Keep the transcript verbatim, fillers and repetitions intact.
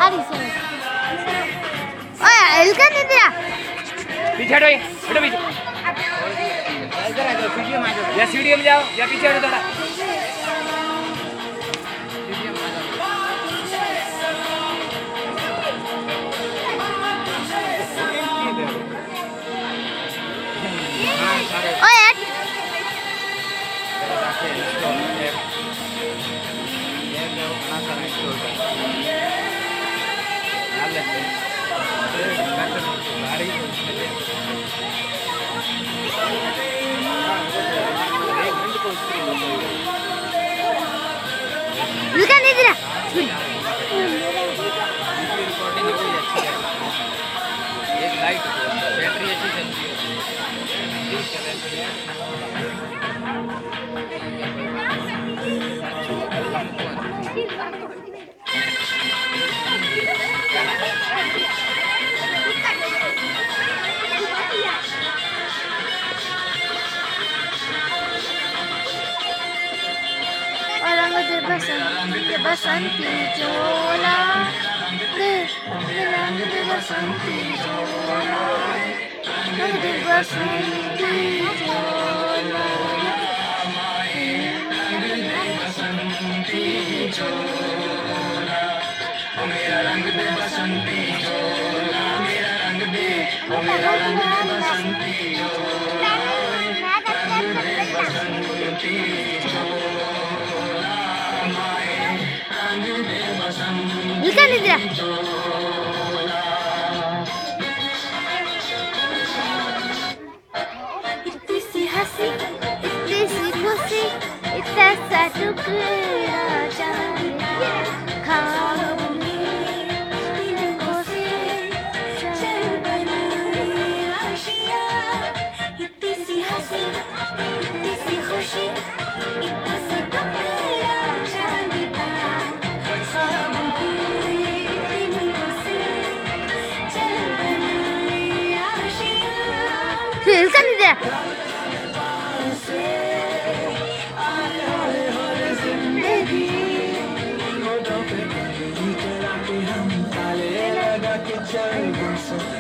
ओए हल्का नहीं दिया पीछे हटो ये हटो पीछे इधर आ जाओ वीडियो में आ जाओ या सीढ़ी में जाओ या पीछे हटो थोड़ा ओए हट हल्का नहीं दिया एक लाइट बैटरी अच्छी चलती है orang gede basanti basanti jola de orang gede basanti jola gede basanti jola मेरा रंग दे बसंती चोला मेरा रंग दे ओ मेरा रंग दे बसंती चोला रंग दे बसंती चोला माए रंग दे बसंती हल्का नहीं दिया इतनी सी हंसी इतनी सी खुशी इतना सा टुकड़ा चांद खाओ हल्का नहीं दिया चल